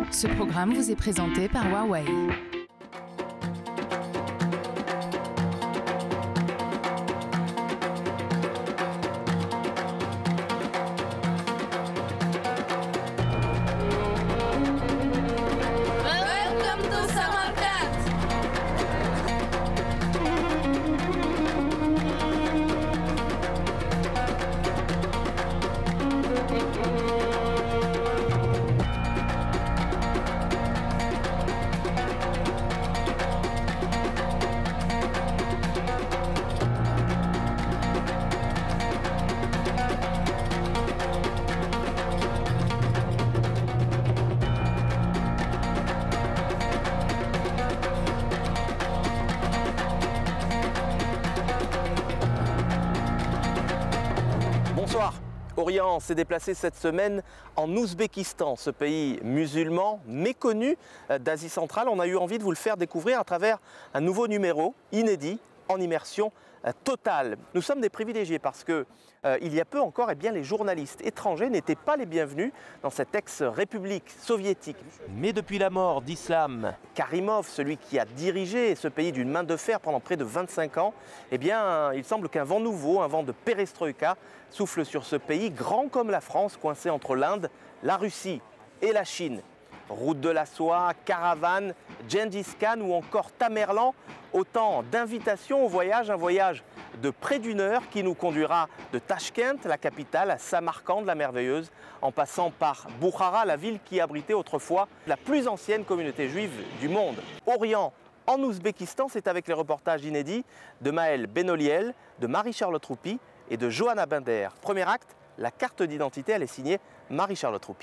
Ce programme vous est présenté par Huawei. Orient s'est déplacé cette semaine en Ouzbékistan, ce pays musulman méconnu d'Asie centrale. On a eu envie de vous le faire découvrir à travers un nouveau numéro inédit en immersion totale. Nous sommes des privilégiés parce que il y a peu encore, les journalistes étrangers n'étaient pas les bienvenus dans cette ex-république soviétique. Mais depuis la mort d'Islam Karimov, celui qui a dirigé ce pays d'une main de fer pendant près de 25 ans, il semble qu'un vent nouveau, un vent de perestroïka, souffle sur ce pays grand comme la France, coincé entre l'Inde, la Russie et la Chine. Route de la soie, caravane, Gengis Khan ou encore Tamerlan, autant d'invitations au voyage, un voyage de près d'une heure qui nous conduira de Tachkent, la capitale, à Samarcande, la merveilleuse, en passant par Boukhara, la ville qui abritait autrefois la plus ancienne communauté juive du monde. Orient en Ouzbékistan, c'est avec les reportages inédits de Maël Benoliel, de Marie-Charlotte Roupi et de Johanna Binder. Premier acte, la carte d'identité, elle est signée Marie-Charlotte Roupi.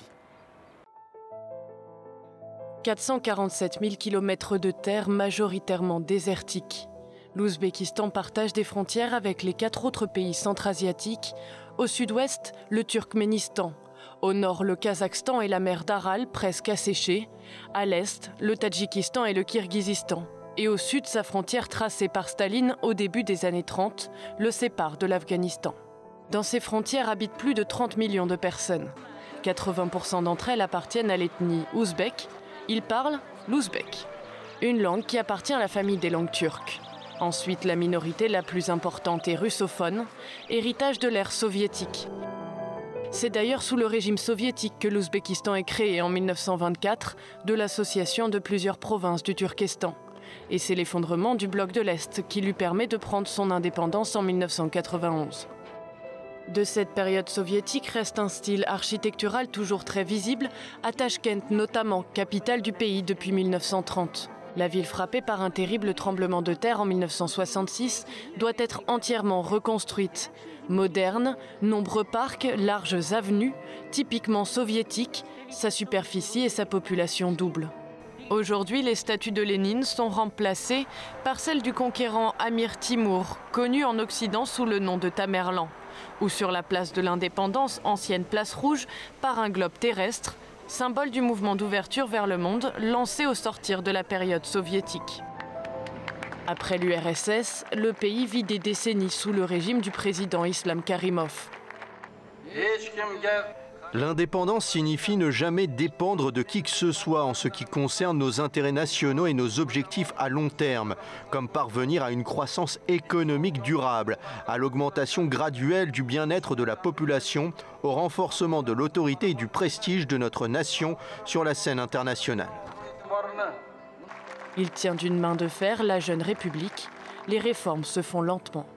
447 000 km de terre majoritairement désertiques. L'Ouzbékistan partage des frontières avec les 4 autres pays centra-asiatiques. Au sud-ouest, le Turkménistan. Au nord, le Kazakhstan et la mer d'Aral, presque asséchée. À l'est, le Tadjikistan et le Kirghizistan. Et au sud, sa frontière tracée par Staline au début des années 30, le sépare de l'Afghanistan. Dans ces frontières habitent plus de 30 millions de personnes. 80% d'entre elles appartiennent à l'ethnie ouzbek. Ils parlent l'ouzbek, une langue qui appartient à la famille des langues turques. Ensuite, la minorité la plus importante est russophone, héritage de l'ère soviétique. C'est d'ailleurs sous le régime soviétique que l'Ouzbékistan est créé en 1924 de l'association de plusieurs provinces du Turkestan. Et c'est l'effondrement du bloc de l'Est qui lui permet de prendre son indépendance en 1991. De cette période soviétique reste un style architectural toujours très visible, à Tachkent notamment, capitale du pays depuis 1930. La ville frappée par un terrible tremblement de terre en 1966 doit être entièrement reconstruite. Moderne, nombreux parcs, larges avenues, typiquement soviétiques, sa superficie et sa population doublent. Aujourd'hui, les statues de Lénine sont remplacées par celles du conquérant Amir Timour, connu en Occident sous le nom de Tamerlan, ou sur la place de l'Indépendance, ancienne place rouge, par un globe terrestre, symbole du mouvement d'ouverture vers le monde lancé au sortir de la période soviétique. Après l'URSS, le pays vit des décennies sous le régime du président Islam Karimov. L'indépendance signifie ne jamais dépendre de qui que ce soit en ce qui concerne nos intérêts nationaux et nos objectifs à long terme, comme parvenir à une croissance économique durable, à l'augmentation graduelle du bien-être de la population, au renforcement de l'autorité et du prestige de notre nation sur la scène internationale. Il tient d'une main de fer la jeune République. Les réformes se font lentement.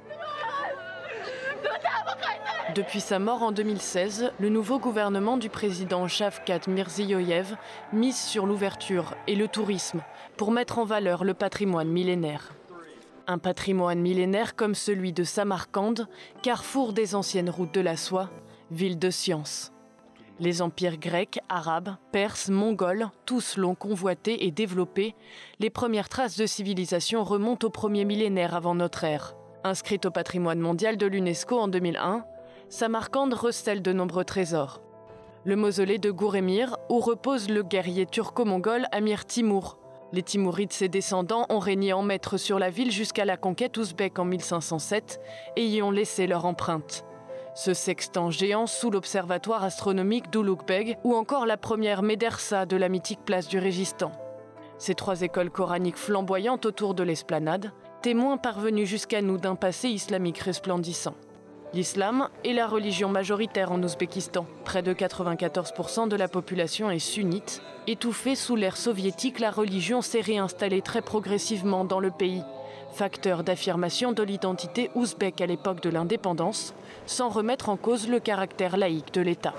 Depuis sa mort en 2016, le nouveau gouvernement du président Shavkat Mirziyoyev mise sur l'ouverture et le tourisme pour mettre en valeur le patrimoine millénaire. Un patrimoine millénaire comme celui de Samarcande, carrefour des anciennes routes de la soie, ville de science. Les empires grecs, arabes, perses, mongols, tous l'ont convoité et développé. Les premières traces de civilisation remontent au premier millénaire avant notre ère. Inscrite au patrimoine mondial de l'UNESCO en 2001, Samarcande recèle de nombreux trésors. Le mausolée de Gouremir, où repose le guerrier turco-mongol Amir Timour. Les Timourides, ses descendants, ont régné en maître sur la ville jusqu'à la conquête ouzbèque en 1507 et y ont laissé leur empreinte. Ce sextant géant sous l'observatoire astronomique d'Ulugh-Beg ou encore la première médersa de la mythique place du Régistan. Ces 3 écoles coraniques flamboyantes autour de l'esplanade, témoins parvenus jusqu'à nous d'un passé islamique resplendissant. L'islam est la religion majoritaire en Ouzbékistan. Près de 94% de la population est sunnite. Étouffée sous l'ère soviétique, la religion s'est réinstallée très progressivement dans le pays. Facteur d'affirmation de l'identité ouzbèque à l'époque de l'indépendance, sans remettre en cause le caractère laïque de l'État.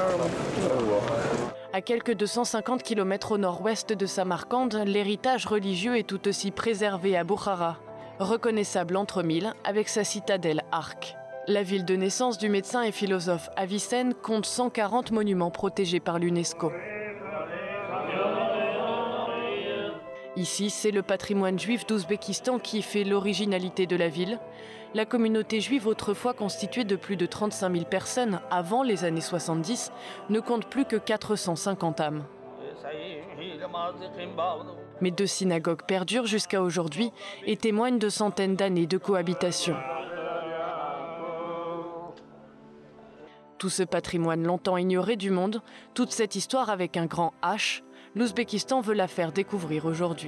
À quelques 250 km au nord-ouest de Samarcande, l'héritage religieux est tout aussi préservé à Bukhara, reconnaissable entre mille avec sa citadelle Arc. La ville de naissance du médecin et philosophe Avicenne compte 140 monuments protégés par l'UNESCO. Ici, c'est le patrimoine juif d'Ouzbékistan qui fait l'originalité de la ville. La communauté juive, autrefois constituée de plus de 35 000 personnes avant les années 70, ne compte plus que 450 âmes. Mais 2 synagogues perdurent jusqu'à aujourd'hui et témoignent de centaines d'années de cohabitation. Tout ce patrimoine longtemps ignoré du monde, toute cette histoire avec un grand H, l'Ouzbékistan veut la faire découvrir aujourd'hui.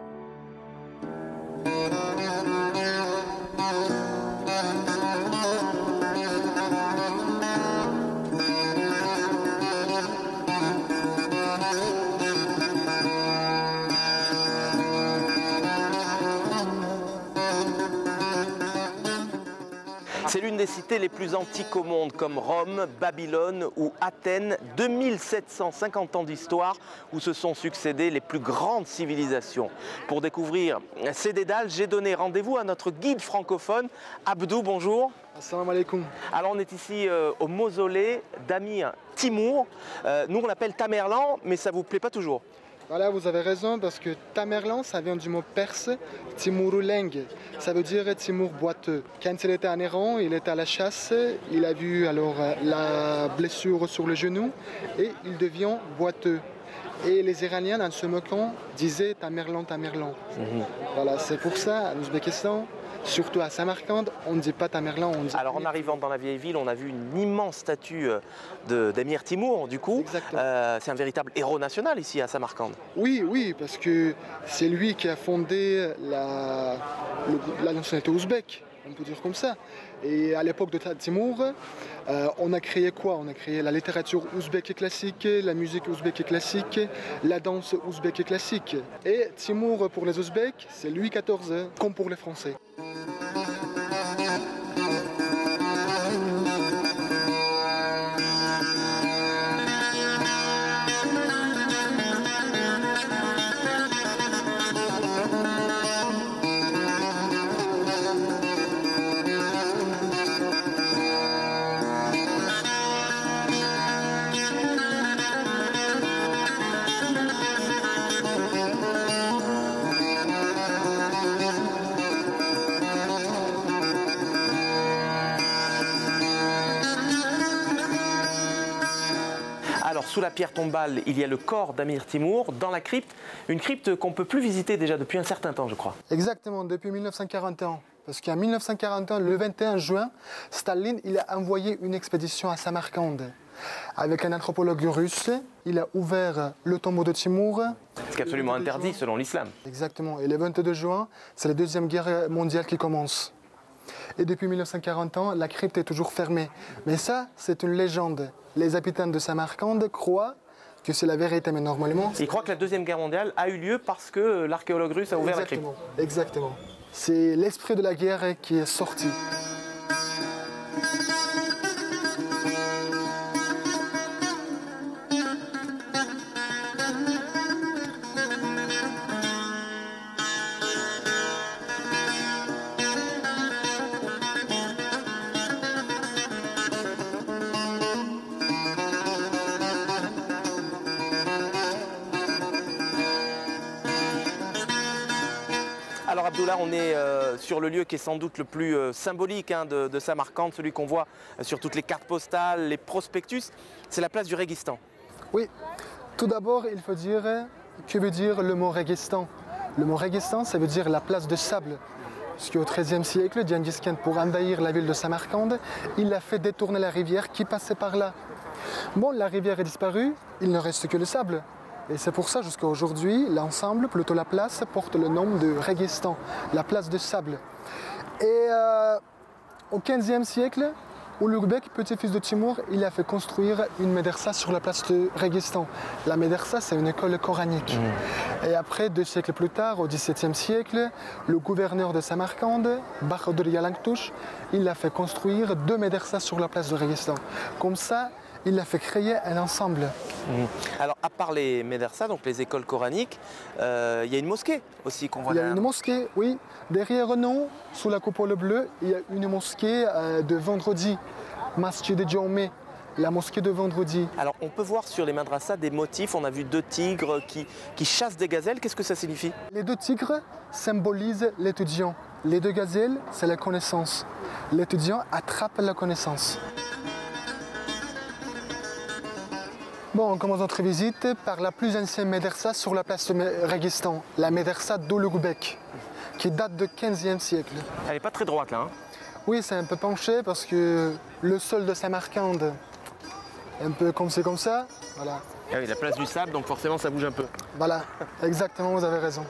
C'est l'une des cités les plus antiques au monde, comme Rome, Babylone ou Athènes. 2750 ans d'histoire où se sont succédées les plus grandes civilisations. Pour découvrir ces dédales, j'ai donné rendez-vous à notre guide francophone, Abdou, bonjour. Assalamu alaikum. Alors on est ici au mausolée d'Amir Timur. Nous on l'appelle Tamerlan, mais ça vous plaît pas toujours? Voilà, vous avez raison, parce que Tamerlan, ça vient du mot perse, Timuruleng. Ça veut dire Timur boiteux. Quand il était en errant, il était à la chasse, il a vu alors la blessure sur le genou et il devient boiteux. Et les Iraniens, en se moquant, disaient Tamerlan, Tamerlan. Voilà, c'est pour ça, en Ouzbékistan, surtout à Samarcande, on ne dit pas Tamerlan, on dit... Alors en arrivant dans la vieille ville, on a vu une immense statue d'Amir Timur, du coup. C'est un véritable héros national ici à Samarcande. Oui, oui, parce que c'est lui qui a fondé la nationalité ouzbèque, on peut dire comme ça. Et à l'époque de Timur, on a créé quoi? On a créé la littérature ouzbèque classique, la musique ouzbèque classique, la danse ouzbèque classique. Et Timur pour les Ouzbeks, c'est Louis XIV, comme pour les Français. Alors sous la pierre tombale, il y a le corps d'Amir Timur. Dans la crypte, une crypte qu'on ne peut plus visiter déjà depuis un certain temps, je crois. Exactement, depuis 1941. Parce qu'en 1941, le 21 juin, Staline il a envoyé une expédition à Samarcande. Avec un anthropologue russe, il a ouvert le tombeau de Timur. Ce qui est absolument interdit selon l'islam. Exactement. Et le 22 juin, c'est la Deuxième Guerre mondiale qui commence. Et depuis 1941, la crypte est toujours fermée. Mais ça, c'est une légende. Les habitants de Samarcande croient que c'est la vérité, mais normalement... Ils croient que la Deuxième Guerre mondiale a eu lieu parce que l'archéologue russe a ouvert la crypte. Exactement. C'est l'esprit de la guerre qui est sorti. Alors Abdullah, on est sur le lieu qui est sans doute le plus symbolique de Samarcande, celui qu'on voit sur toutes les cartes postales, les prospectus, c'est la place du Régistan. Oui, tout d'abord il faut dire que veut dire le mot Régistan. Le mot Régistan, ça veut dire la place de sable. Parce qu'au XIIIe siècle, Gengis Khan, pour envahir la ville de Samarcande, il a fait détourner la rivière qui passait par là. Bon, la rivière est disparue, il ne reste que le sable. Et c'est pour ça, jusqu'à aujourd'hui, l'ensemble, plutôt la place, porte le nom de Réguistan, la place de sable. Et au XVe siècle, Ulugh-Bek, petit-fils de Timur, il a fait construire une médersa sur la place de Réguistan. La médersa, c'est une école coranique. Et après, 2 siècles plus tard, au XVIIe siècle, le gouverneur de Samarcande, Bahadur Yalangtouch, il a fait construire 2 médersas sur la place de Réguistan. Comme ça, il a fait créer un ensemble. Alors, à part les médersas, donc les écoles coraniques, il y a une mosquée aussi qu'on voit Il y a derrière. une mosquée, oui. Derrière nous, sous la coupole bleue, il y a une mosquée de vendredi, Masjid Djamé, la mosquée de vendredi. Alors, on peut voir sur les madrasas des motifs. On a vu 2 tigres qui chassent des gazelles. Qu'est-ce que ça signifie? Les 2 tigres symbolisent l'étudiant. Les 2 gazelles, c'est la connaissance. L'étudiant attrape la connaissance. Bon, on commence notre visite par la plus ancienne médersa sur la place de Réguistan, la médersa d'Ulugh-Bek, qui date du XVe siècle. Elle n'est pas très droite là. Hein. Oui, c'est un peu penché parce que le sol de Samarcande est un peu comme c'est comme ça. Voilà. Ah oui, la place du sable, donc forcément ça bouge un peu. Voilà, exactement, vous avez raison.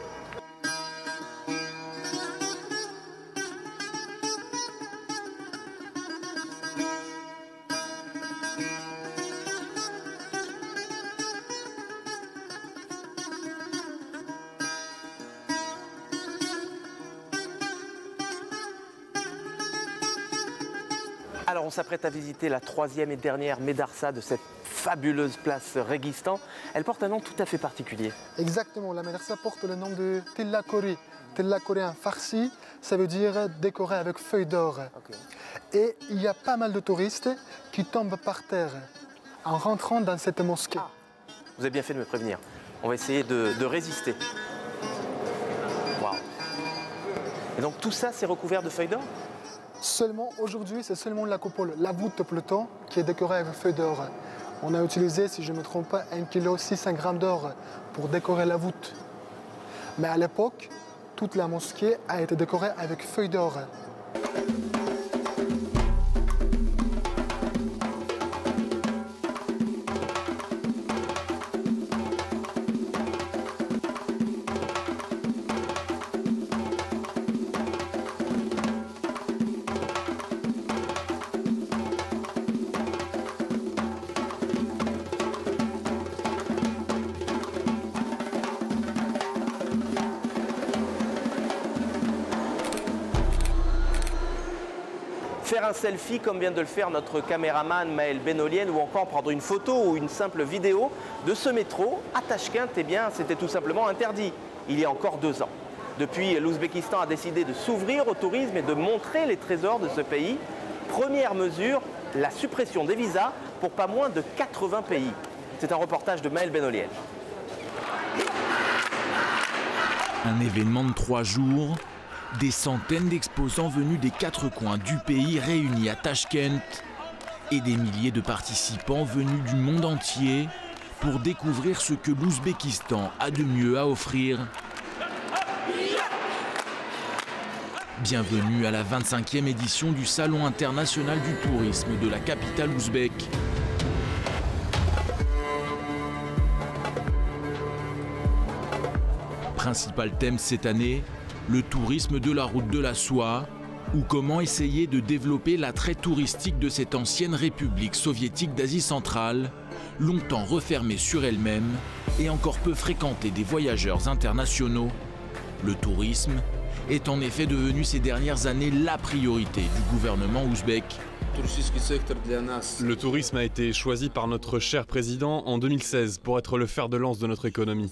Alors on s'apprête à visiter la 3e et dernière médarsa de cette fabuleuse place Réguistan. Elle porte un nom tout à fait particulier. Exactement, la médersa porte le nom de Tillakori. Tillakori en farsi, ça veut dire décoré avec feuilles d'or. Okay. Et il y a pas mal de touristes qui tombent par terre en rentrant dans cette mosquée. Ah. Vous avez bien fait de me prévenir. On va essayer de résister. Waouh. Et donc tout ça, c'est recouvert de feuilles d'or? Seulement, aujourd'hui, c'est seulement la coupole, la voûte plutôt, qui est décorée avec feuilles d'or. On a utilisé, si je ne me trompe pas, 1,6 kg d'or pour décorer la voûte. Mais à l'époque, toute la mosquée a été décorée avec feuilles d'or. Faire un selfie comme vient de le faire notre caméraman Maël Benolien ou encore prendre une photo ou une simple vidéo de ce métro à Tachkent, eh bien c'était tout simplement interdit il y a encore 2 ans. Depuis, l'Ouzbékistan a décidé de s'ouvrir au tourisme et de montrer les trésors de ce pays. Première mesure, la suppression des visas pour pas moins de 80 pays. C'est un reportage de Maël Benolien. Un événement de 3 jours. Des centaines d'exposants venus des 4 coins du pays réunis à Tachkent et des milliers de participants venus du monde entier pour découvrir ce que l'Ouzbékistan a de mieux à offrir. Bienvenue à la 25e édition du Salon international du tourisme de la capitale ouzbèque. Principal thème cette année, le tourisme de la route de la soie, ou comment essayer de développer l'attrait touristique de cette ancienne république soviétique d'Asie centrale, longtemps refermée sur elle-même et encore peu fréquentée des voyageurs internationaux. Le tourisme est en effet devenu ces dernières années la priorité du gouvernement ouzbek. Le tourisme a été choisi par notre cher président en 2016 pour être le fer de lance de notre économie.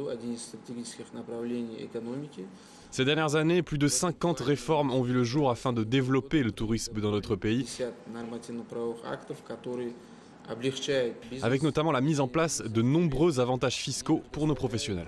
Ces dernières années, plus de 50 réformes ont vu le jour afin de développer le tourisme dans notre pays, avec notamment la mise en place de nombreux avantages fiscaux pour nos professionnels.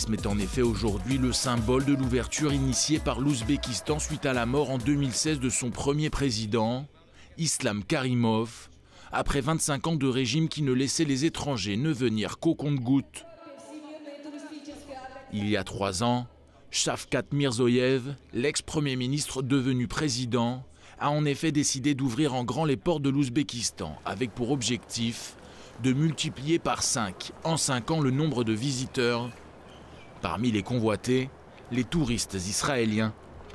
tourisme est en effet aujourd'hui le symbole de l'ouverture initiée par l'Ouzbékistan suite à la mort en 2016 de son premier président, Islam Karimov, après 25 ans de régime qui ne laissait les étrangers ne venir qu'au compte-gouttes. Il y a 3 ans, Shavkat Mirzoyev, l'ex-premier ministre devenu président, a en effet décidé d'ouvrir en grand les portes de l'Ouzbékistan, avec pour objectif de multiplier par 5 en 5 ans le nombre de visiteurs. Parmi les convoités, les touristes israéliens.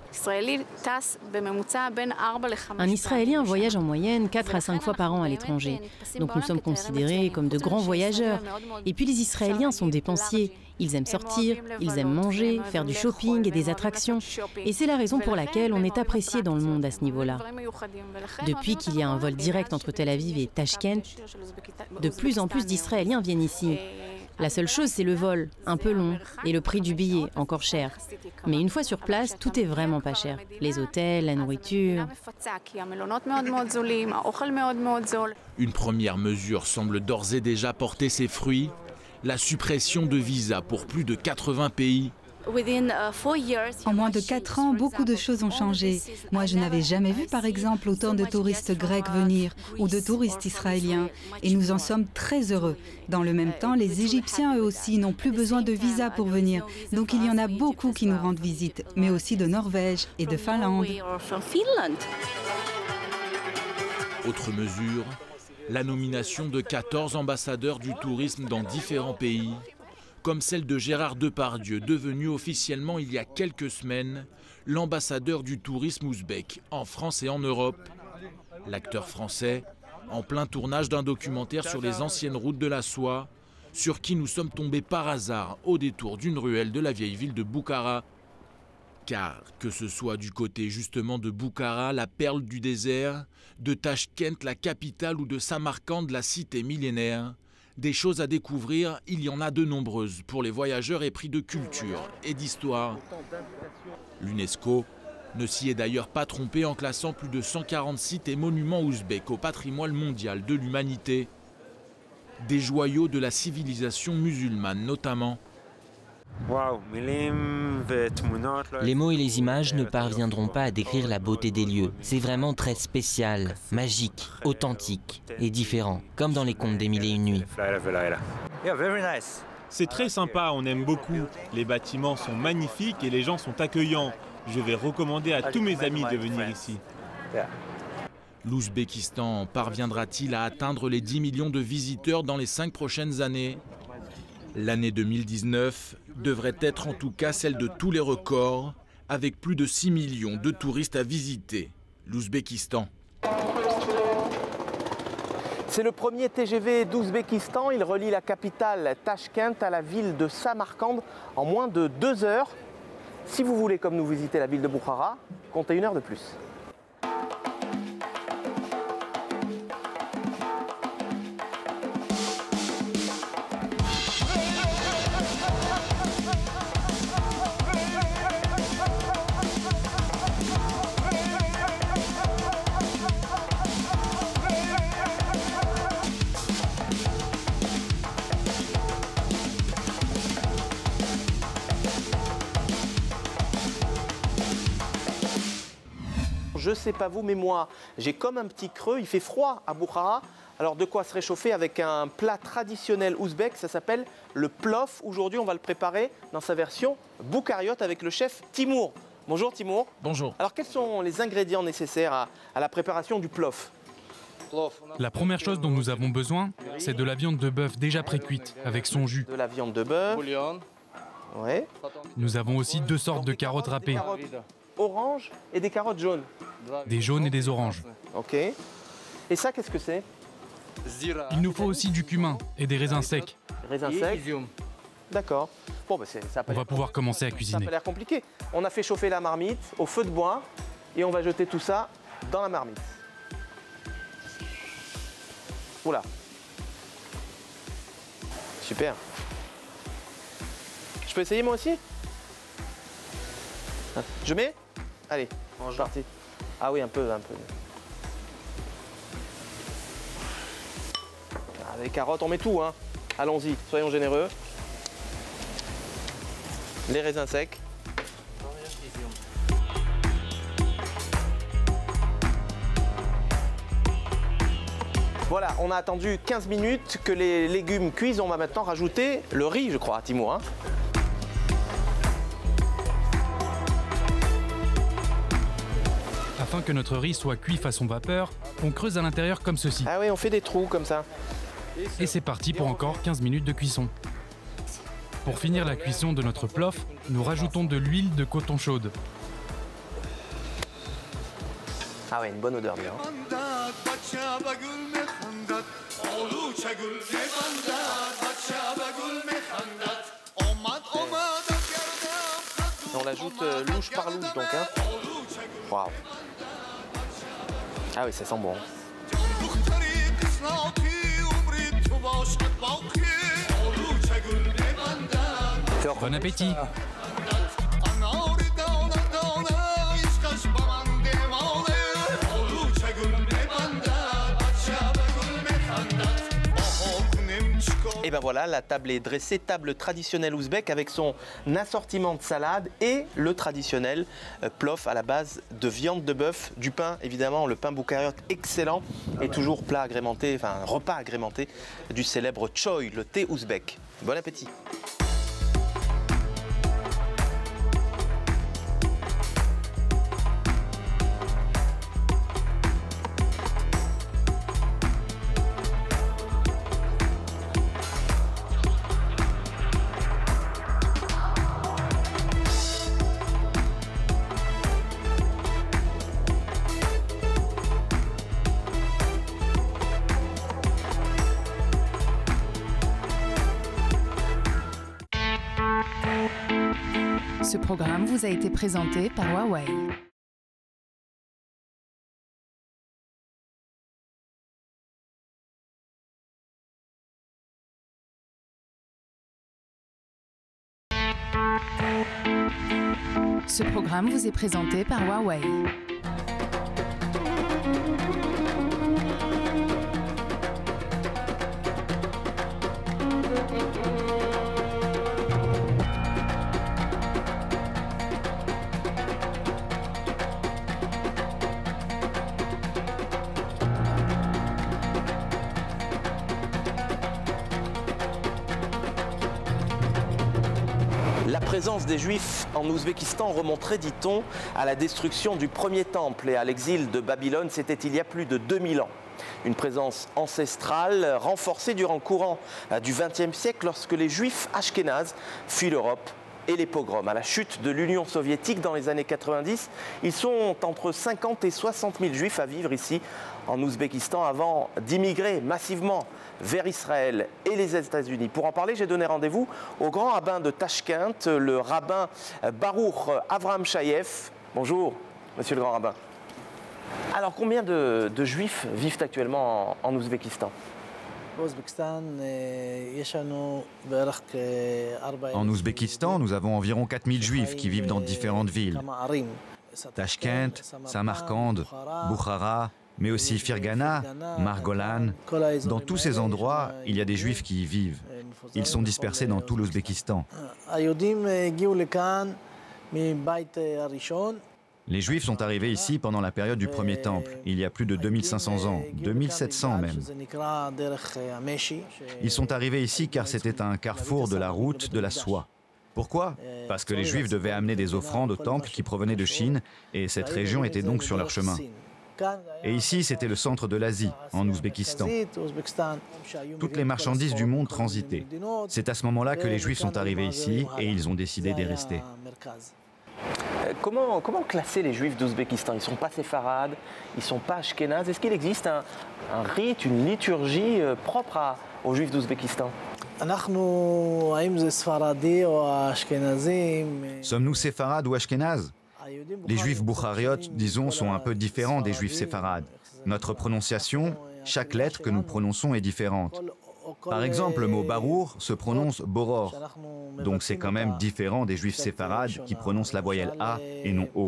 Un Israélien voyage en moyenne 4 à 5 fois par an à l'étranger. Donc nous sommes considérés comme de grands voyageurs. Et puis les Israéliens sont dépensiers. Ils aiment sortir, ils aiment manger, faire du shopping et des attractions. Et c'est la raison pour laquelle on est apprécié dans le monde à ce niveau-là. Depuis qu'il y a un vol direct entre Tel Aviv et Tashkent, de plus en plus d'Israéliens viennent ici. La seule chose, c'est le vol, un peu long, et le prix du billet, encore cher. Mais une fois sur place, tout est vraiment pas cher. Les hôtels, la nourriture. Une première mesure semble d'ores et déjà porter ses fruits, la suppression de visas pour plus de 80 pays. En moins de 4 ans, beaucoup de choses ont changé. Moi, je n'avais jamais vu, par exemple, autant de touristes grecs venir ou de touristes israéliens. Et nous en sommes très heureux. Dans le même temps, les Égyptiens, eux aussi, n'ont plus besoin de visa pour venir. Donc il y en a beaucoup qui nous rendent visite, mais aussi de Norvège et de Finlande. Autre mesure, la nomination de 14 ambassadeurs du tourisme dans différents pays, comme celle de Gérard Depardieu, devenu officiellement il y a quelques semaines l'ambassadeur du tourisme ouzbek en France et en Europe. L'acteur français, en plein tournage d'un documentaire sur les anciennes routes de la soie, sur qui nous sommes tombés par hasard au détour d'une ruelle de la vieille ville de Boukhara. Car que ce soit du côté justement de Boukhara, la perle du désert, de Tashkent, la capitale, ou de Samarcande, la cité millénaire, des choses à découvrir, il y en a de nombreuses pour les voyageurs épris de culture et d'histoire. L'UNESCO ne s'y est d'ailleurs pas trompé en classant plus de 140 sites et monuments ouzbeks au patrimoine mondial de l'humanité. Des joyaux de la civilisation musulmane notamment. Les mots et les images ne parviendront pas à décrire la beauté des lieux. C'est vraiment très spécial, magique, authentique et différent, comme dans les contes des Mille et une nuits. C'est très sympa, on aime beaucoup. Les bâtiments sont magnifiques et les gens sont accueillants. Je vais recommander à tous mes amis de venir ici. L'Ouzbékistan parviendra-t-il à atteindre les 10 millions de visiteurs dans les 5 prochaines années ? L'année 2019 devrait être en tout cas celle de tous les records, avec plus de 6 millions de touristes à visiter l'Ouzbékistan. C'est le premier TGV d'Ouzbékistan. Il relie la capitale Tashkent à la ville de Samarcande en moins de 2 heures. Si vous voulez, comme nous, visiter la ville de Boukhara, comptez 1 heure de plus. Je sais pas vous, mais moi, j'ai comme un petit creux. Il fait froid à Boukhara. Alors de quoi se réchauffer avec un plat traditionnel ouzbek, ça s'appelle le plof. Aujourd'hui, on va le préparer dans sa version boukariote avec le chef Timour. Bonjour Timour. Bonjour. Alors quels sont les ingrédients nécessaires à la préparation du plof? La première chose dont nous avons besoin, c'est de la viande de bœuf déjà précuite avec son jus. De la viande de bœuf. Ouais. Nous avons aussi 2 sortes de carottes râpées. Des carottes oranges et des carottes jaunes. Des jaunes et des oranges. Ok. Et ça, qu'est-ce que c'est? Il nous faut aussi du cumin et des raisins secs. Raisins secs. D'accord. Bon, bah on va pouvoir commencer à ça cuisiner. n'a pas l'air compliqué. On a fait chauffer la marmite au feu de bois et on va jeter tout ça dans la marmite. Oula. Super. Je peux essayer moi aussi? Je mets? Allez, c'est parti. Ah oui, un peu. Ah, les carottes, on met tout, hein. Allons-y, soyons généreux. les raisins secs. Voilà, on a attendu 15 minutes que les légumes cuisent. On va maintenant rajouter le riz, je crois, Timo. Hein. Afin que notre riz soit cuit façon vapeur, on creuse à l'intérieur comme ceci. Ah oui, on fait des trous comme ça. Et c'est parti pour encore 15 minutes de cuisson. Pour finir la cuisson de notre plof, nous rajoutons de l'huile de coton chaude. Ah ouais, une bonne odeur bien. On l'ajoute louche par louche donc. Hein. Waouh. Ah oui, ça sent bon. Bon appétit! Et ben voilà, la table est dressée, table traditionnelle ouzbek avec son assortiment de salades et le traditionnel plof à la base de viande de bœuf, du pain évidemment, le pain boukariot excellent et toujours plat agrémenté, enfin repas agrémenté du célèbre choy, le thé ouzbek. Bon appétit! Ce programme vous a été présenté par Huawei. Ce programme vous est présenté par Huawei. La présence des Juifs en Ouzbékistan remonterait, dit-on, à la destruction du premier temple et à l'exil de Babylone. C'était il y a plus de 2000 ans. Une présence ancestrale renforcée durant le courant du XXe siècle lorsque les Juifs ashkénazes fuient l'Europe et les pogroms. À la chute de l'Union soviétique dans les années 90, ils sont entre 50 et 60 000 Juifs à vivre ici en Ouzbékistan avant d'immigrer massivement vers Israël et les États-Unis. Pour en parler, j'ai donné rendez-vous au grand rabbin de Tachkent, le rabbin Baruch Avraham Chayev. Bonjour, monsieur le grand rabbin. Alors, combien de Juifs vivent actuellement en Ouzbékistan ? En Ouzbékistan, nous avons environ 4000 Juifs qui vivent dans différentes villes. Tachkent, Samarkand, Bukhara, mais aussi Firgana, Margolan. Dans tous ces endroits, il y a des Juifs qui y vivent. Ils sont dispersés dans tout l'Ouzbékistan. Les Juifs sont arrivés ici pendant la période du premier temple, il y a plus de 2500 ans, 2700 même. Ils sont arrivés ici car c'était un carrefour de la route de la soie. Pourquoi? Parce que les Juifs devaient amener des offrandes au temple qui provenaient de Chine et cette région était donc sur leur chemin. Et ici, c'était le centre de l'Asie, en Ouzbékistan. Toutes les marchandises du monde transitaient. C'est à ce moment-là que les Juifs sont arrivés ici et ils ont décidé d'y rester. Comment classer les Juifs d'Ouzbékistan? Ils ne sont pas séfarades, ils ne sont pas ashkénazes. Est-ce qu'il existe un rite, une liturgie propre aux Juifs d'Ouzbékistan? Sommes-nous séfarades ou ashkénazes? Les Juifs boukhariotes, disons, sont un peu différents des Juifs séfarades. Notre prononciation, chaque lettre que nous prononçons est différente. Par exemple, le mot Barour se prononce Boror, donc c'est quand même différent des Juifs séfarades qui prononcent la voyelle A et non O.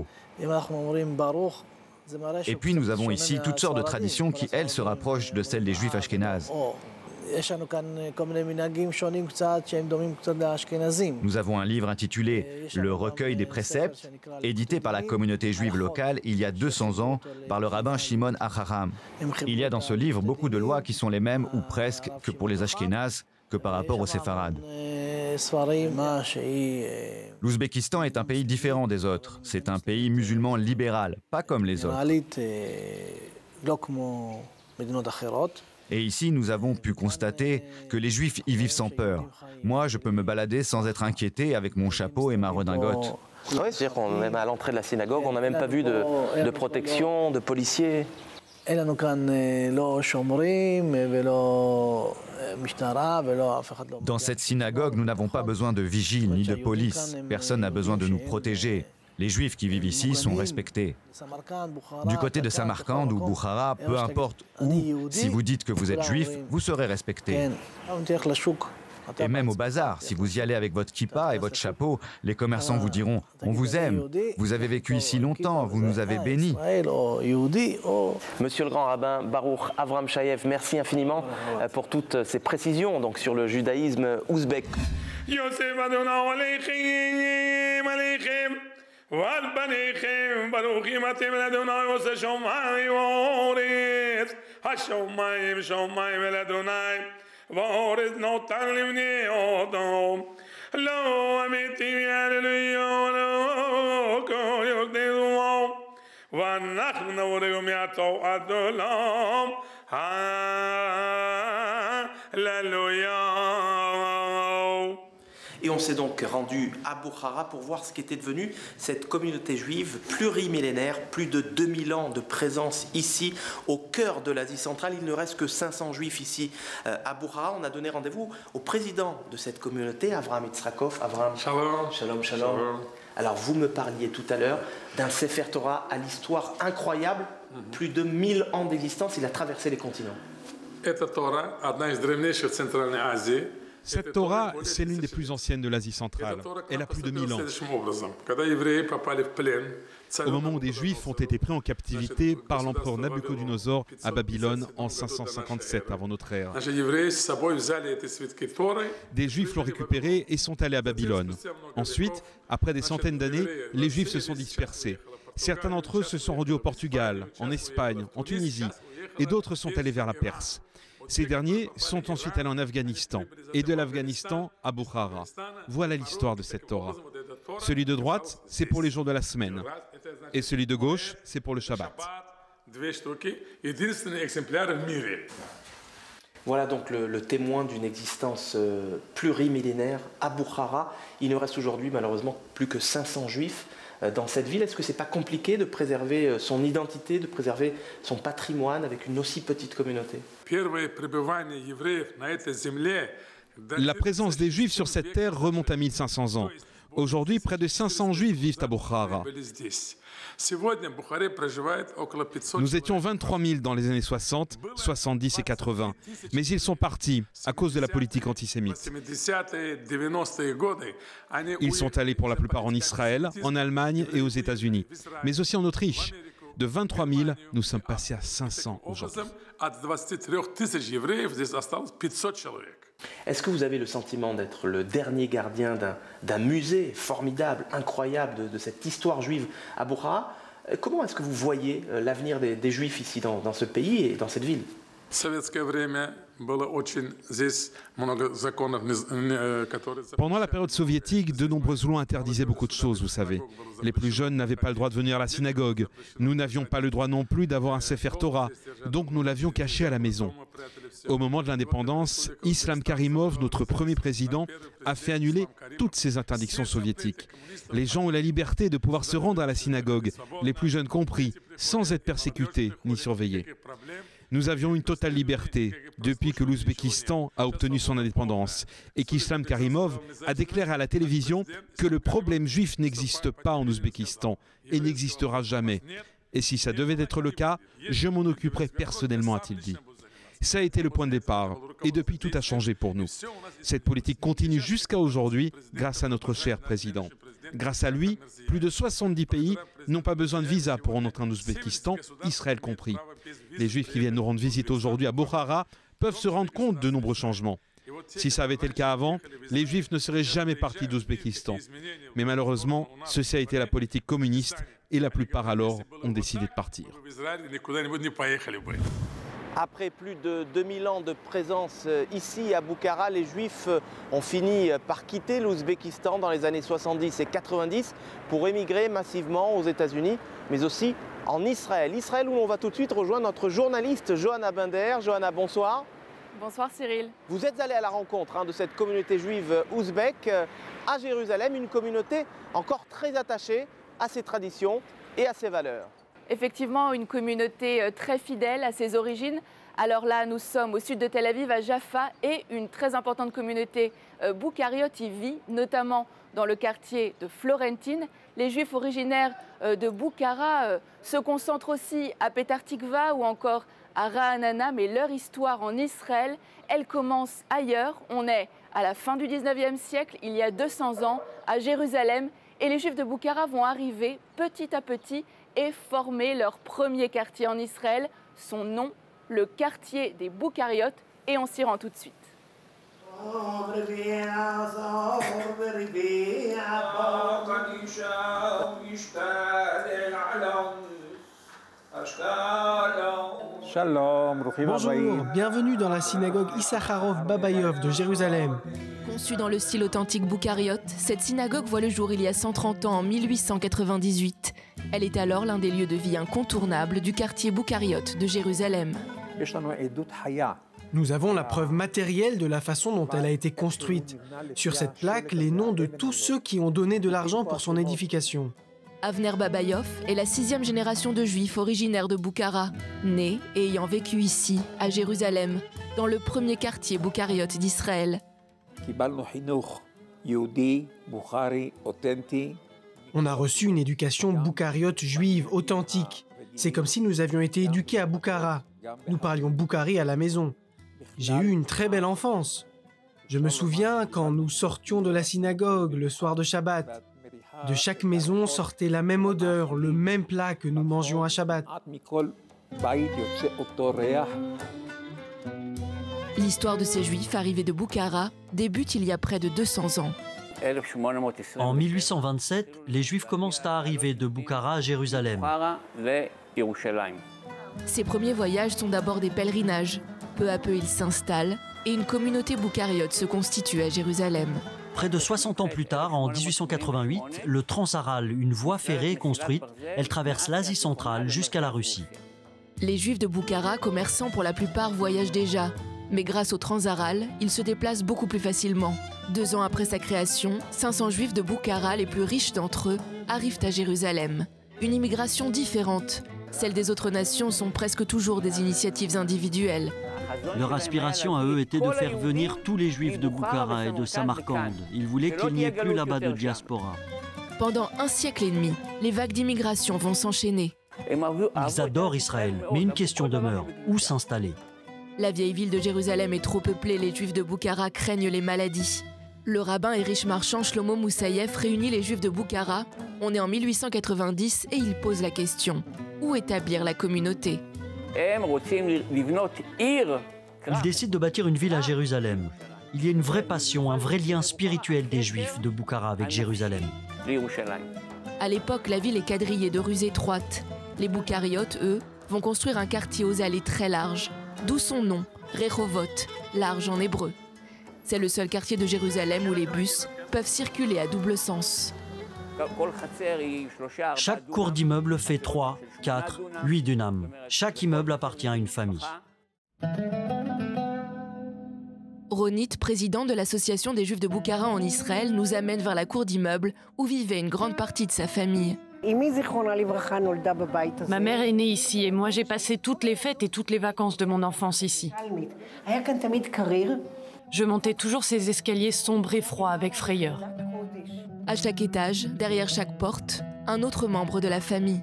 Et puis nous avons ici toutes sortes de traditions qui, elles, se rapprochent de celles des Juifs ashkénazes. Nous avons un livre intitulé « Le recueil des préceptes », édité par la communauté juive locale il y a 200 ans par le rabbin Shimon Acharam. Il y a dans ce livre beaucoup de lois qui sont les mêmes, ou presque, que pour les Ashkénazes, que par rapport aux séfarades. L'Ouzbékistan est un pays différent des autres. C'est un pays musulman libéral, pas comme les autres. Et ici, nous avons pu constater que les Juifs y vivent sans peur. Moi, je peux me balader sans être inquiété avec mon chapeau et ma redingote. Oui, c'est-à-dire qu'on est à l'entrée de la synagogue, on n'a même pas vu de protection, de policiers. Dans cette synagogue, nous n'avons pas besoin de vigiles ni de police. Personne n'a besoin de nous protéger. Les Juifs qui vivent ici sont respectés. Du côté de Samarcande ou Boukhara, peu importe où, si vous dites que vous êtes juif, vous serez respecté. Et même au bazar, si vous y allez avec votre kippa et votre chapeau, les commerçants vous diront « On vous aime, vous avez vécu ici longtemps, vous nous avez bénis ». Monsieur le grand rabbin Baruch Avram Shayev, merci infiniment pour toutes ces précisions donc, sur le judaïsme ouzbek. والبنيخم بروخي متم لدنا وسشوماي وورث هشوماي شوماي لدنا وورث نوتان لبني أودم لو أميتي يالليون كو يقدرون ونحن نوريهم يعطوا أدلهم هاللويا. Et on s'est donc rendu à Boukhara pour voir ce qu'était devenue cette communauté juive plurimillénaire, plus de 2000 ans de présence ici, au cœur de l'Asie centrale. Il ne reste que 500 juifs ici à Boukhara. On a donné rendez-vous au président de cette communauté, Avraham Yitzhakov. Avraham, shalom. Shalom, shalom. Alors vous me parliez tout à l'heure d'un Sefer Torah à l'histoire incroyable, plus de 1000 ans d'existence, il a traversé les continents. Cette Torah, c'est l'une des plus anciennes de l'Asie centrale. Elle a plus de 1000 ans. Au moment où des Juifs ont été pris en captivité par l'empereur Nabuchodonosor à Babylone en 557 avant notre ère. Des Juifs l'ont récupéré et sont allés à Babylone. Ensuite, après des centaines d'années, les Juifs se sont dispersés. Certains d'entre eux se sont rendus au Portugal, en Espagne, en Tunisie, et d'autres sont allés vers la Perse. Ces derniers sont ensuite allés en Afghanistan, et de l'Afghanistan à Boukhara. Voilà l'histoire de cette Torah. Celui de droite, c'est pour les jours de la semaine, et celui de gauche, c'est pour le Shabbat. Voilà donc le témoin d'une existence plurimillénaire à Boukhara. Il ne reste aujourd'hui malheureusement plus que 500 juifs dans cette ville. Est-ce que c'est pas compliqué de préserver son identité, de préserver son patrimoine avec une aussi petite communauté? La présence des Juifs sur cette terre remonte à 1500 ans. Aujourd'hui, près de 500 Juifs vivent à Boukhara. Nous étions 23 000 dans les années 60, 70 et 80, mais ils sont partis à cause de la politique antisémite. Ils sont allés pour la plupart en Israël, en Allemagne et aux États-Unis, mais aussi en Autriche. De 23 000, nous sommes passés à 500 aujourd'hui. Est-ce que vous avez le sentiment d'être le dernier gardien d'un musée formidable, incroyable de cette histoire juive à Boukhara? Comment est-ce que vous voyez l'avenir des Juifs ici dans ce pays et dans cette ville? Pendant la période soviétique, de nombreuses lois interdisaient beaucoup de choses, vous savez. Les plus jeunes n'avaient pas le droit de venir à la synagogue. Nous n'avions pas le droit non plus d'avoir un Sefer Torah, donc nous l'avions caché à la maison. Au moment de l'indépendance, Islam Karimov, notre premier président, a fait annuler toutes ces interdictions soviétiques. Les gens ont la liberté de pouvoir se rendre à la synagogue, les plus jeunes compris, sans être persécutés ni surveillés. Nous avions une totale liberté depuis que l'Ouzbékistan a obtenu son indépendance et qu'Islam Karimov a déclaré à la télévision que le problème juif n'existe pas en Ouzbékistan et n'existera jamais. Et si ça devait être le cas, je m'en occuperai personnellement, a-t-il dit. Ça a été le point de départ et depuis tout a changé pour nous. Cette politique continue jusqu'à aujourd'hui grâce à notre cher président. Grâce à lui, plus de 70 pays n'ont pas besoin de visa pour entrer en Ouzbékistan, Israël compris. Les Juifs qui viennent nous rendre visite aujourd'hui à Boukhara peuvent se rendre compte de nombreux changements. Si ça avait été le cas avant, les Juifs ne seraient jamais partis d'Ouzbékistan. Mais malheureusement, ceci a été la politique communiste et la plupart alors ont décidé de partir. Après plus de 2000 ans de présence ici à Boukhara, les Juifs ont fini par quitter l'Ouzbékistan dans les années 70 et 90 pour émigrer massivement aux États-Unis, mais aussi en Israël. Israël où on va tout de suite rejoindre notre journaliste Johanna Binder. Johanna, bonsoir. Bonsoir Cyril. Vous êtes allée à la rencontre de cette communauté juive ouzbèque à Jérusalem, une communauté encore très attachée à ses traditions et à ses valeurs. Effectivement, une communauté très fidèle à ses origines. Alors là, nous sommes au sud de Tel Aviv, à Jaffa, et une très importante communauté boukhariote y vit, notamment dans le quartier de Florentine. Les Juifs originaires de Boukhara se concentrent aussi à Petar Tikva ou encore à Ra'anana, mais leur histoire en Israël, elle commence ailleurs. On est à la fin du 19e siècle, il y a 200 ans, à Jérusalem, et les Juifs de Boukhara vont arriver petit à petit et former leur premier quartier en Israël. Son nom, le quartier des Boukhariotes, et on s'y rend tout de suite. Bonjour, bienvenue dans la synagogue Issacharov Babayov de Jérusalem. Conçue dans le style authentique boukhariote, cette synagogue voit le jour il y a 130 ans en 1898. Elle est alors l'un des lieux de vie incontournables du quartier boukhariote de Jérusalem. Nous avons la preuve matérielle de la façon dont elle a été construite. Sur cette plaque, les noms de tous ceux qui ont donné de l'argent pour son édification. Avner Babayov est la 6e génération de Juifs originaires de Boukhara, nés et ayant vécu ici, à Jérusalem, dans le premier quartier boukhariote d'Israël. On a reçu une éducation boukhariote juive authentique. C'est comme si nous avions été éduqués à Boukhara. Nous parlions boukhari à la maison. J'ai eu une très belle enfance. Je me souviens quand nous sortions de la synagogue le soir de Shabbat. De chaque maison sortait la même odeur, le même plat que nous mangions à Shabbat. L'histoire de ces Juifs arrivés de Boukhara débute il y a près de 200 ans. En 1827, les Juifs commencent à arriver de Boukhara à Jérusalem. Ces premiers voyages sont d'abord des pèlerinages. Peu à peu, ils s'installent et une communauté boukhariote se constitue à Jérusalem. Près de 60 ans plus tard, en 1888, le Transaral, une voie ferrée est construite. Elle traverse l'Asie centrale jusqu'à la Russie. Les Juifs de Boukhara, commerçants pour la plupart, voyagent déjà. Mais grâce au Transaral, ils se déplacent beaucoup plus facilement. 2 ans après sa création, 500 Juifs de Boukhara, les plus riches d'entre eux, arrivent à Jérusalem. Une immigration différente. Celles des autres nations sont presque toujours des initiatives individuelles. Leur aspiration à eux était de faire venir tous les Juifs de Boukhara et de Samarcande. Ils voulaient qu'il n'y ait plus là-bas de diaspora. Pendant 1 siècle et demi, les vagues d'immigration vont s'enchaîner. Ils adorent Israël, mais une question demeure, où s'installer? La vieille ville de Jérusalem est trop peuplée, les Juifs de Boukhara craignent les maladies. Le rabbin et riche marchand Shlomo Moussaïef réunit les Juifs de Boukhara. On est en 1890 et il pose la question. Où établir la communauté? Ils décident de bâtir une ville à Jérusalem. Il y a une vraie passion, un vrai lien spirituel des Juifs de Boukhara avec Jérusalem. À l'époque, la ville est quadrillée de rues étroites. Les Boukhariotes, eux, vont construire un quartier aux allées très larges, d'où son nom, Rehovot, large en hébreu. C'est le seul quartier de Jérusalem où les bus peuvent circuler à double sens. Chaque cour d'immeuble fait 3, 4, 8 dunams. Chaque immeuble appartient à une famille. Ronit, président de l'association des Juifs de Boukhara en Israël, nous amène vers la cour d'immeuble où vivait une grande partie de sa famille. Ma mère est née ici et moi j'ai passé toutes les fêtes et toutes les vacances de mon enfance ici. Je montais toujours ces escaliers sombres et froids avec frayeur. À chaque étage, derrière chaque porte, un autre membre de la famille.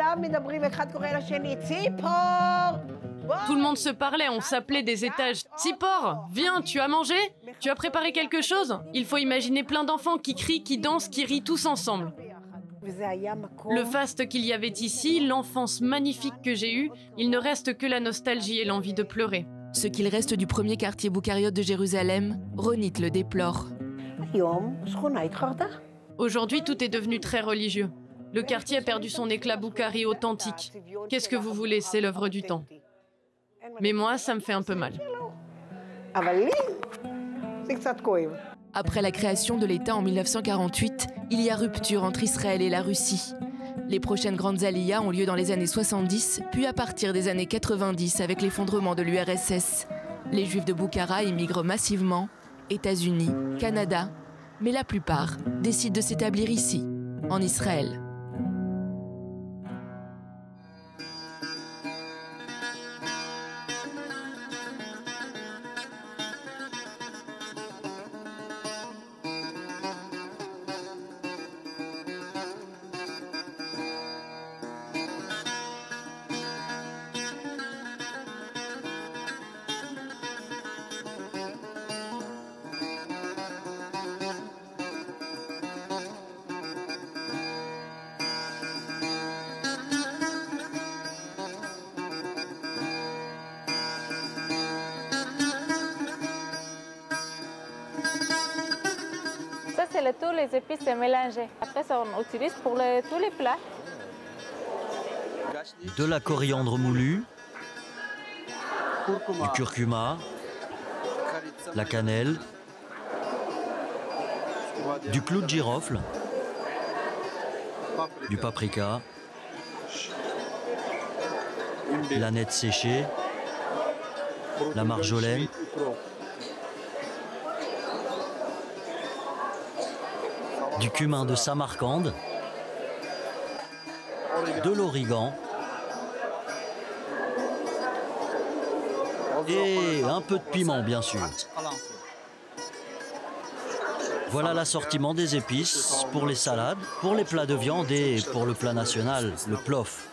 Tout le monde se parlait, on s'appelait des étages. Tsipor, viens, tu as mangé? Tu as préparé quelque chose? Il faut imaginer plein d'enfants qui crient, qui dansent, qui rient tous ensemble. Le faste qu'il y avait ici, l'enfance magnifique que j'ai eue, il ne reste que la nostalgie et l'envie de pleurer. Ce qu'il reste du premier quartier boucariote de Jérusalem, Ronit le déplore. Aujourd'hui, tout est devenu très religieux. Le quartier a perdu son éclat Boukhari authentique. Qu'est-ce que vous voulez, c'est l'œuvre du temps. Mais moi, ça me fait un peu mal. Après la création de l'État en 1948, il y a rupture entre Israël et la Russie. Les prochaines grandes aliyas ont lieu dans les années 70, puis à partir des années 90 avec l'effondrement de l'URSS. Les Juifs de Boukhara immigrent massivement, États-Unis, Canada, mais la plupart décident de s'établir ici, en Israël. Tous les épices mélangées. Après ça, on utilise pour tous les plats. De la coriandre moulue, du curcuma, la cannelle, du clou de girofle, du paprika, l'aneth séchée, la marjolaine, du cumin de Samarcande, de l'origan et un peu de piment, bien sûr. Voilà l'assortiment des épices pour les salades, pour les plats de viande et pour le plat national, le plof.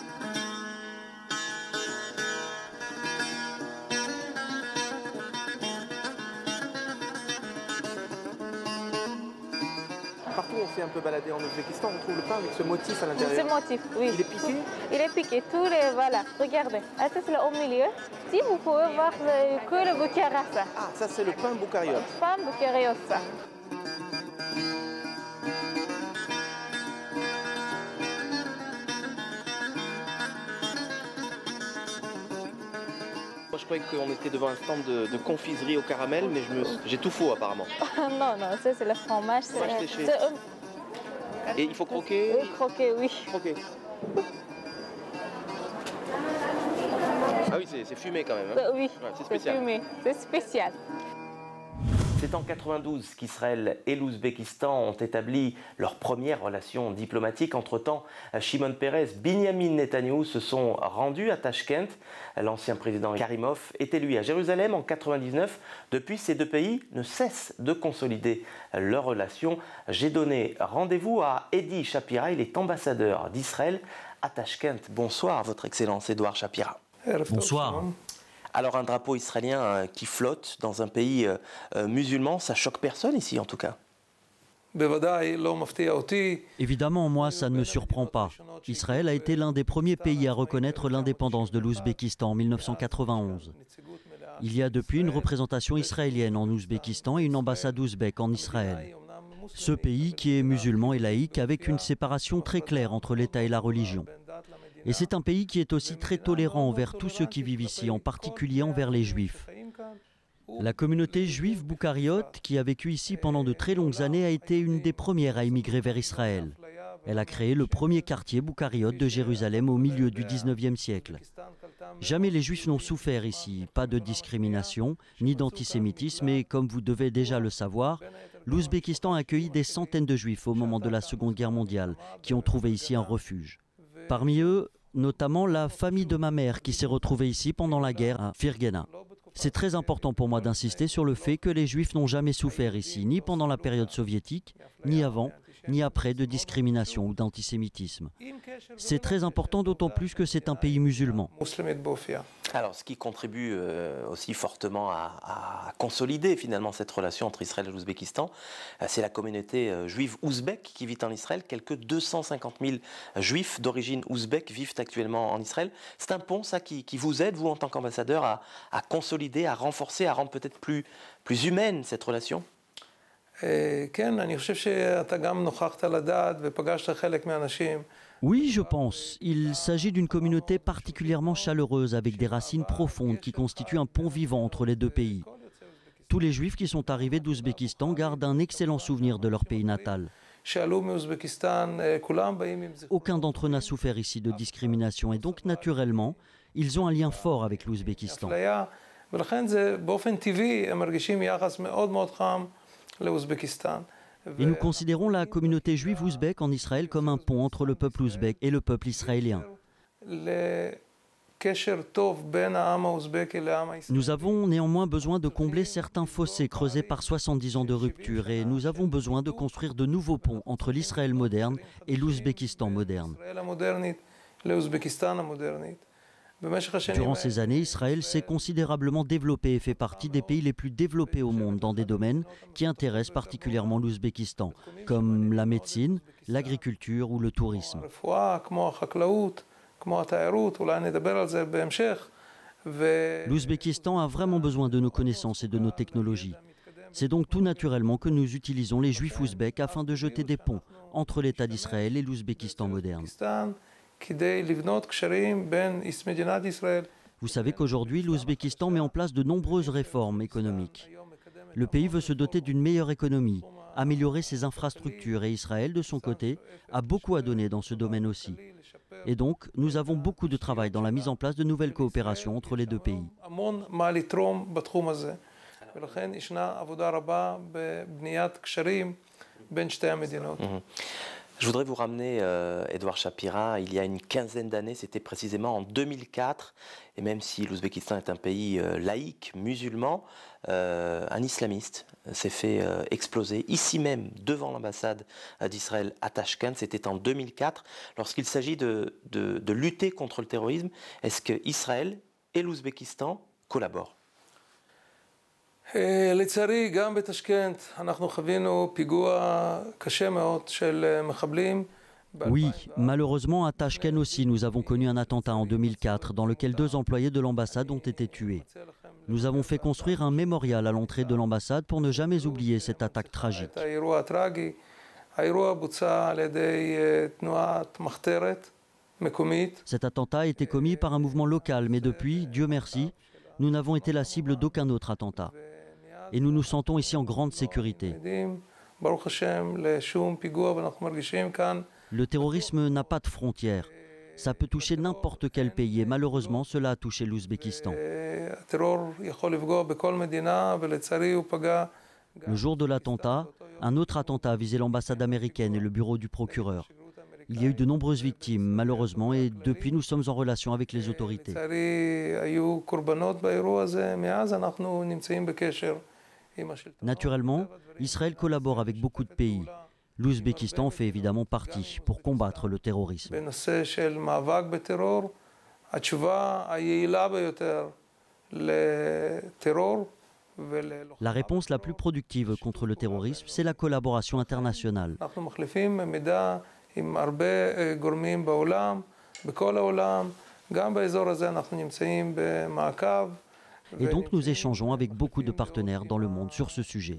Partout où on s'est un peu baladé en Ouzbékistan, on trouve le pain avec ce motif à l'intérieur. Ce motif, oui. Il est piqué? Il est piqué, tous les... Voilà, regardez. Ça, c'est là au milieu. Si vous pouvez voir que le boukhara, ça. Ah, ça, c'est le pain boukariote. Pain boukariote, ça. Moi, je croyais qu'on était devant un stand de confiserie au caramel, mais j'ai tout faux apparemment. Non, non, ça c'est le fromage. Et il faut croquer? Oui, croquer, oui. Croquer. Ah oui, c'est fumé quand même. Hein? Oui, ouais, c'est fumé, c'est spécial. C'est en 92 qu'Israël et l'Ouzbékistan ont établi leur première relation diplomatique. Entre-temps, Shimon Peres, Binyamin Netanyahou se sont rendus à Tachkent. L'ancien président Karimov est élu à Jérusalem en 99. Depuis, ces deux pays ne cessent de consolider leurs relations. J'ai donné rendez-vous à Edi Shapira, il est ambassadeur d'Israël à Tachkent. Bonsoir, Votre Excellence Édouard Shapira. Bonsoir. Alors un drapeau israélien qui flotte dans un pays musulman, ça choque personne ici en tout cas? Évidemment, moi, ça ne me surprend pas. Israël a été l'un des premiers pays à reconnaître l'indépendance de l'Ouzbékistan en 1991. Il y a depuis une représentation israélienne en Ouzbékistan et une ambassade ouzbèque en Israël. Ce pays qui est musulman et laïque avec une séparation très claire entre l'État et la religion. Et c'est un pays qui est aussi très tolérant envers tous ceux qui vivent ici, en particulier envers les Juifs. La communauté juive boukariote, qui a vécu ici pendant de très longues années, a été une des premières à immigrer vers Israël. Elle a créé le premier quartier boukariote de Jérusalem au milieu du 19e siècle. Jamais les Juifs n'ont souffert ici, pas de discrimination, ni d'antisémitisme, et comme vous devez déjà le savoir, l'Ouzbékistan a accueilli des centaines de Juifs au moment de la Seconde Guerre mondiale, qui ont trouvé ici un refuge. Parmi eux, notamment la famille de ma mère qui s'est retrouvée ici pendant la guerre à Firgena. C'est très important pour moi d'insister sur le fait que les Juifs n'ont jamais souffert ici, ni pendant la période soviétique, ni avant, ni après de discrimination ou d'antisémitisme. C'est très important, d'autant plus que c'est un pays musulman. Alors, ce qui contribue aussi fortement à consolider finalement cette relation entre Israël et l'Ouzbékistan, c'est la communauté juive ouzbèque qui vit en Israël. Quelques 250 000 juifs d'origine ouzbèque vivent actuellement en Israël. C'est un pont, ça, qui vous aide, vous, en tant qu'ambassadeur, à consolider, à renforcer, à rendre peut-être plus humaine cette relation? Oui, je pense. Il s'agit d'une communauté particulièrement chaleureuse avec des racines profondes qui constituent un pont vivant entre les deux pays. Tous les Juifs qui sont arrivés d'Ouzbékistan gardent un excellent souvenir de leur pays natal. Aucun d'entre eux n'a souffert ici de discrimination et donc naturellement, ils ont un lien fort avec l'Ouzbékistan. Et nous considérons la communauté juive ouzbèque en Israël comme un pont entre le peuple ouzbek et le peuple israélien. Nous avons néanmoins besoin de combler certains fossés creusés par 70 ans de rupture et nous avons besoin de construire de nouveaux ponts entre l'Israël moderne et l'Ouzbékistan moderne. Durant ces années, Israël s'est considérablement développé et fait partie des pays les plus développés au monde dans des domaines qui intéressent particulièrement l'Ouzbékistan, comme la médecine, l'agriculture ou le tourisme. L'Ouzbékistan a vraiment besoin de nos connaissances et de nos technologies. C'est donc tout naturellement que nous utilisons les Juifs ouzbeks afin de jeter des ponts entre l'État d'Israël et l'Ouzbékistan moderne. Vous savez qu'aujourd'hui, l'Ouzbékistan met en place de nombreuses réformes économiques. Le pays veut se doter d'une meilleure économie, améliorer ses infrastructures et Israël, de son côté, a beaucoup à donner dans ce domaine aussi. Et donc, nous avons beaucoup de travail dans la mise en place de nouvelles coopérations entre les deux pays. Je voudrais vous ramener, Edouard Shapira, il y a une quinzaine d'années, c'était précisément en 2004, et même si l'Ouzbékistan est un pays laïque, musulman, un islamiste s'est fait exploser ici même, devant l'ambassade d'Israël à Tachkent, c'était en 2004. Lorsqu'il s'agit de lutter contre le terrorisme, est-ce que Israël et l'Ouzbékistan collaborent? Oui, malheureusement à Tachkent aussi, nous avons connu un attentat en 2004 dans lequel 2 employés de l'ambassade ont été tués. Nous avons fait construire un mémorial à l'entrée de l'ambassade pour ne jamais oublier cette attaque tragique. Cet attentat a été commis par un mouvement local, mais depuis, Dieu merci, nous n'avons été la cible d'aucun autre attentat. Et nous nous sentons ici en grande sécurité. Le terrorisme n'a pas de frontières. Ça peut toucher n'importe quel pays et malheureusement, cela a touché l'Ouzbékistan. Le jour de l'attentat, un autre attentat a visé l'ambassade américaine et le bureau du procureur. Il y a eu de nombreuses victimes, malheureusement, et depuis, nous sommes en relation avec les autorités. Naturellement, Israël collabore avec beaucoup de pays. L'Ouzbékistan fait évidemment partie pour combattre le terrorisme. La réponse la plus productive contre le terrorisme, c'est la collaboration internationale. Et donc nous échangeons avec beaucoup de partenaires dans le monde sur ce sujet.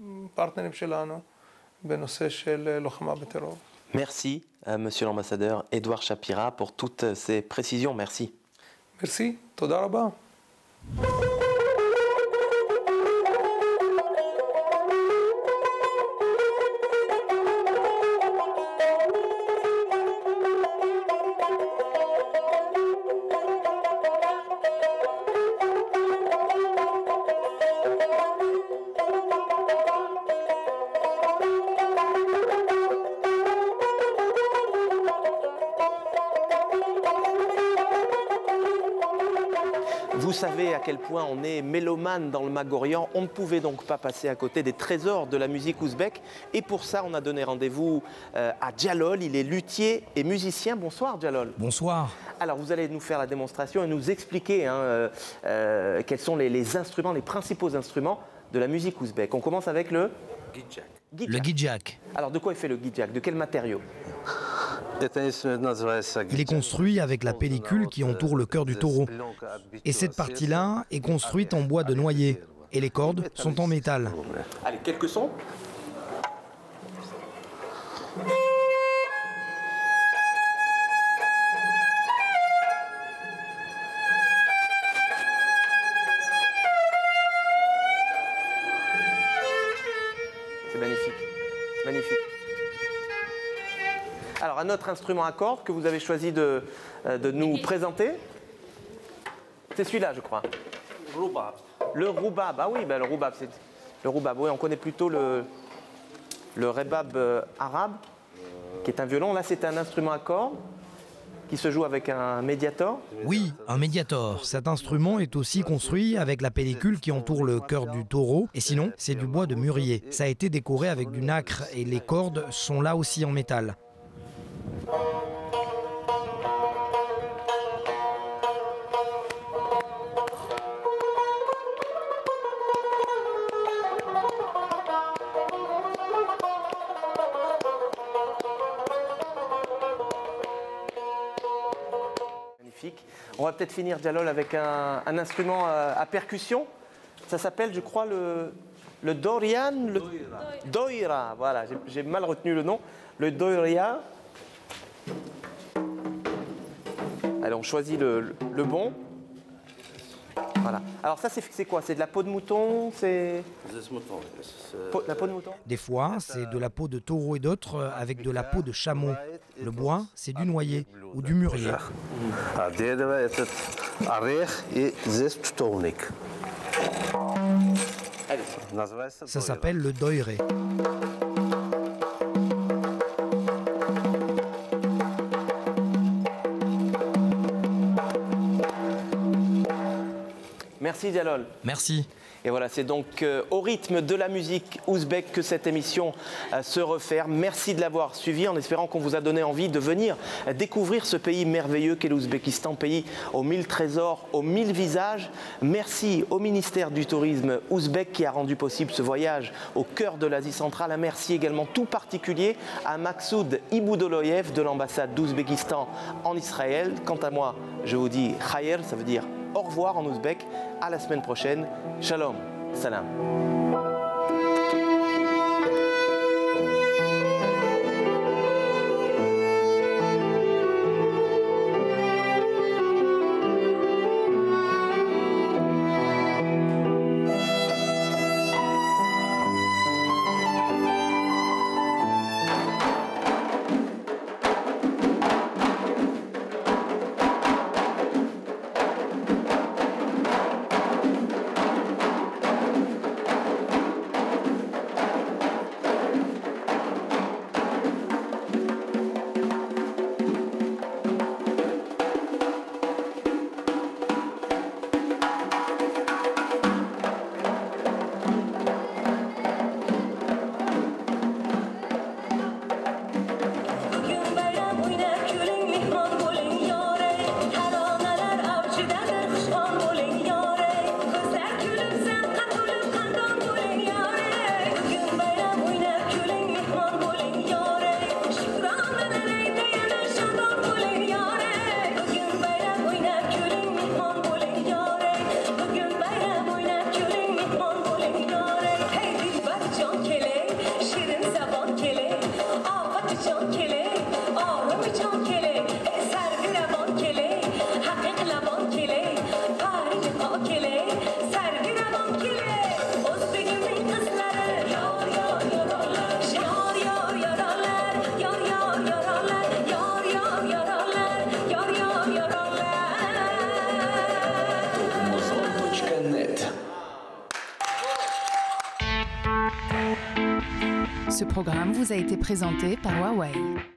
Merci, monsieur l'ambassadeur Edouard Shapira, pour toutes ces précisions. Merci. Merci. Toda rabba. Vous savez à quel point on est mélomane dans le Mag-Orient. On ne pouvait donc pas passer à côté des trésors de la musique ouzbek. Et pour ça, on a donné rendez-vous à Djalol. Il est luthier et musicien. Bonsoir Djalol. Bonsoir. Alors vous allez nous faire la démonstration et nous expliquer quels sont les instruments, les principaux instruments de la musique ouzbek. On commence avec le gidjak. Le gidjak. Alors de quoi est fait le gidjak? De quel matériau? Il est construit avec la pellicule qui entoure le cœur du taureau. Et cette partie-là est construite en bois de noyer. Et les cordes sont en métal. Allez, quelques sons. C'est magnifique, magnifique. Alors, un autre instrument à cordes que vous avez choisi de nous présenter, c'est celui-là, je crois. Le roubab. Ah oui, ben le roubab, c'est le roubab. Oui, on connaît plutôt le rebab arabe, qui est un violon. Là, c'est un instrument à cordes qui se joue avec un médiator. Oui, un médiator. Cet instrument est aussi construit avec la pellicule qui entoure le cœur du taureau. Et sinon, c'est du bois de mûrier. Ça a été décoré avec du nacre et les cordes sont là aussi en métal. Magnifique. On va peut-être finir, Djalol, avec un instrument à percussion. Ça s'appelle, je crois, le dorian, le doira. Voilà, j'ai mal retenu le nom. Le doria. Allez, on choisit le bon. Voilà. Alors ça, c'est quoi? C'est de la peau de mouton? C'est la peau de mouton? Des fois, c'est de la peau de taureau et d'autres avec de la peau de chameau. Le bois, c'est du noyer ou du mûrier. Ça s'appelle le doiré. Merci Djalol. Merci. Et voilà, c'est donc au rythme de la musique ouzbek que cette émission se referme. Merci de l'avoir suivi en espérant qu'on vous a donné envie de venir découvrir ce pays merveilleux qu'est l'Ouzbékistan, pays aux 1000 trésors, aux 1000 visages. Merci au ministère du Tourisme ouzbek qui a rendu possible ce voyage au cœur de l'Asie centrale. Un merci également tout particulier à Maksoud Iboudoloyev de l'ambassade d'Ouzbékistan en Israël. Quant à moi, je vous dis khair, ça veut dire au revoir en ouzbek. À la semaine prochaine. Shalom. Salam. Ce programme vous a été présenté par Huawei.